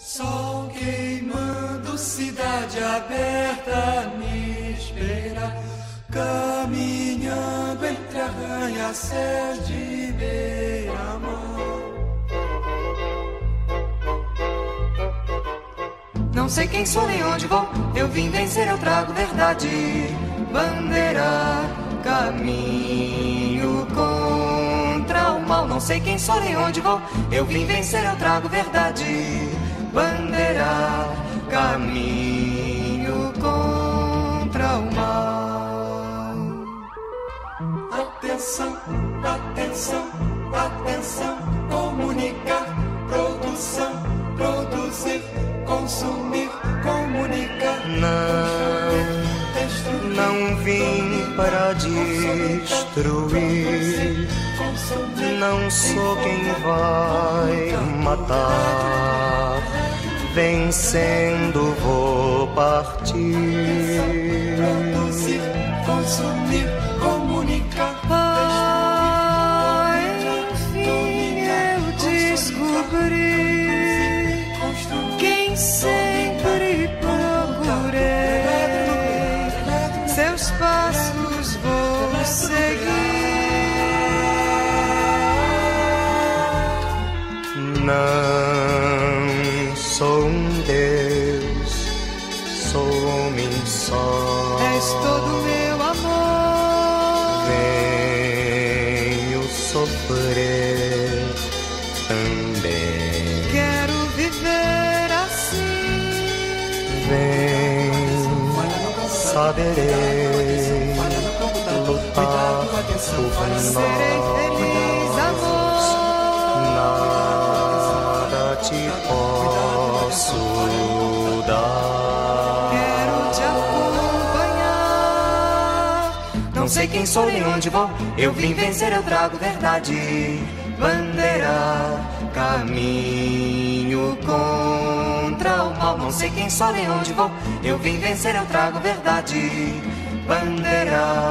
Sol queimando, cidade aberta me espera, caminhando entre arranha-céus de beira-mar. Não sei quem sou nem onde vou, eu vim vencer, eu trago verdade. Bandeira, caminho contra o mal. Não sei quem sou nem onde vou, eu vim vencer, eu trago verdade. Bandeira, caminho contra o mal. Atenção, atenção, atenção, comunicar, produção, produzir, consumir, comunicar. Não vim para destruir, não sou quem vai matar, vencendo vou partir. Produzir, consumir, comunicar. Enfim eu descobri quem sempre procurei, seus passos vou seguir. Não sou um Deus, sou homem só. És todo meu amor. Venho sofrer também. Quero viver assim. Vem, saberei lutar por Serei feliz, amor. Nada te posso dar. Quero te acompanhar. Não sei quem sou nem onde vou, eu vim vencer, eu trago verdade. Bandeira, caminho contra o mal. Não sei quem sou nem onde vou, eu vim vencer, eu trago verdade. Bandeira,